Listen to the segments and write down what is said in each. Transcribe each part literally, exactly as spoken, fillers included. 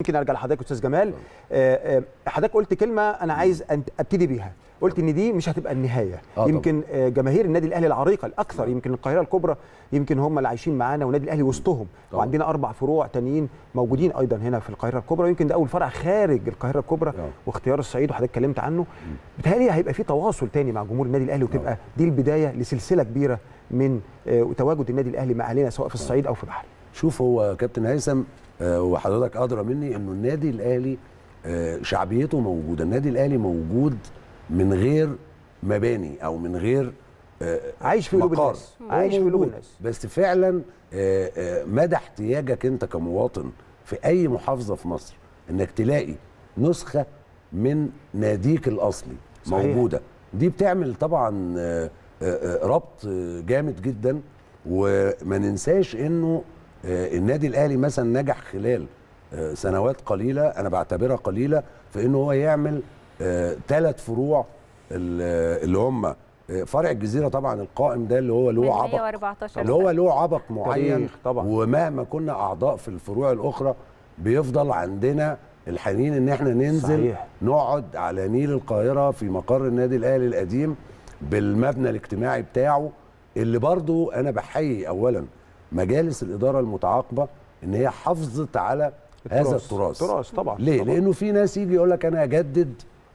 يمكن ارجع لحضرتك استاذ جمال. آه، آه، حضرتك قلت كلمه انا عايز ابتدي بيها، قلت ان دي مش هتبقى النهايه. آه يمكن آه جماهير النادي الاهلي العريقه الاكثر، يمكن القاهره الكبرى يمكن هم اللي عايشين معانا، والنادي الاهلي وسطهم، وعندنا اربع فروع تانيين موجودين ايضا هنا في القاهره الكبرى، ويمكن ده اول فرع خارج القاهره الكبرى واختيار الصعيد وحضرتك اتكلمت عنه. بيتهيألي هيبقى في تواصل تاني مع جمهور النادي الاهلي، وتبقى دي البدايه لسلسله كبيره من آه تواجد النادي الاهلي مع اهلنا سواء في الصعيد او في بحري. شوف هو كابتن هيثم وحضرتك ادرى مني انه النادي الاهلي شعبيته موجوده، النادي الاهلي موجود من غير مباني او من غير عايش في قلوب الناس، عايش في قلوب الناس. بس فعلا مدى احتياجك انت كمواطن في اي محافظه في مصر انك تلاقي نسخه من ناديك الاصلي صحيح. موجوده، دي بتعمل طبعا ربط جامد جدا. وما ننساش انه النادي الاهلي مثلا نجح خلال سنوات قليله، انا بعتبرها قليله، في انه هو يعمل ثلاث فروع اللي هم فرع الجزيره طبعا القائم ده اللي هو له عبق، اللي هو له عبق معين طبعا. ومهما كنا اعضاء في الفروع الاخرى بيفضل عندنا الحنين ان احنا ننزل صحيح. نقعد على نيل القاهره في مقر النادي الاهلي القديم بالمبنى الاجتماعي بتاعه، اللي برضو انا بحيي اولا مجالس الاداره المتعاقبه ان هي حافظت على التراث. هذا التراث التراث طبعا. ليه؟ طبعا. لانه في ناس يجي يقول لك انا اجدد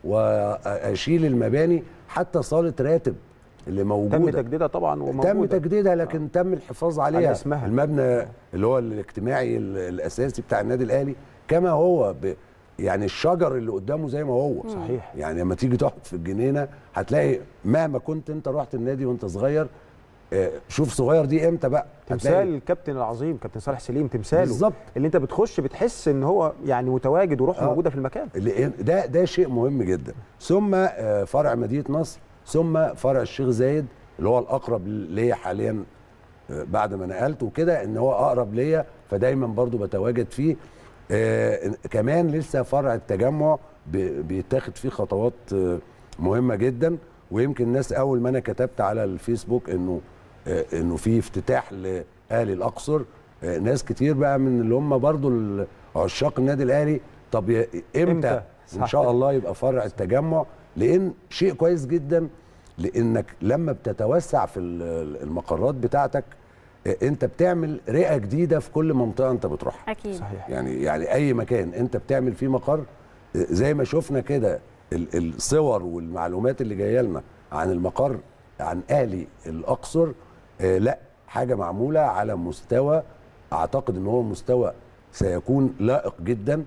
واشيل المباني، حتى صاله راتب اللي موجوده تم تجديدها طبعا وموجوده، تم تجديدها لكن آه. تم الحفاظ عليها على اسمها. المبنى اللي هو الاجتماعي الاساسي بتاع النادي الاهلي كما هو ب... يعني الشجر اللي قدامه زي ما هو صحيح. يعني لما تيجي تقعد في الجنينه هتلاقي مهما كنت انت رحت النادي وانت صغير، شوف صغير دي امتى بقى، تمثال الكابتن العظيم كابتن صالح سليم، تمثاله بالظبط اللي انت بتخش بتحس ان هو يعني متواجد وروحه آه. موجوده في المكان. ده ده شيء مهم جدا. ثم فرع مدينه نصر، ثم فرع الشيخ زايد اللي هو الاقرب ليا حاليا بعد ما نقلت وكده، ان هو اقرب ليا فدايما برضو بتواجد فيه. آه كمان لسه فرع التجمع بيتاخد فيه خطوات مهمه جدا، ويمكن الناس اول ما انا كتبت على الفيسبوك انه آه انه في افتتاح لاهلي الاقصر، آه ناس كتير بقى من اللي هم برضو عشاق النادي الاهلي، طب امتى, إمتى؟ ان شاء الله يبقى فرع التجمع، لان شيء كويس جدا، لانك لما بتتوسع في المقرات بتاعتك انت بتعمل رئه جديده في كل منطقه انت بتروحها. اكيد صحيح. يعني يعني اي مكان انت بتعمل فيه مقر، زي ما شفنا كده الصور والمعلومات اللي جايه لنا عن المقر عن اهلي الاقصر، آه لا حاجه معموله على مستوى اعتقد ان هو مستوى سيكون لائق جدا،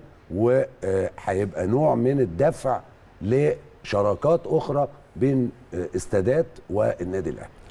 وهيبقى نوع من الدفع لشراكات اخرى بين استادات والنادي الاهلي.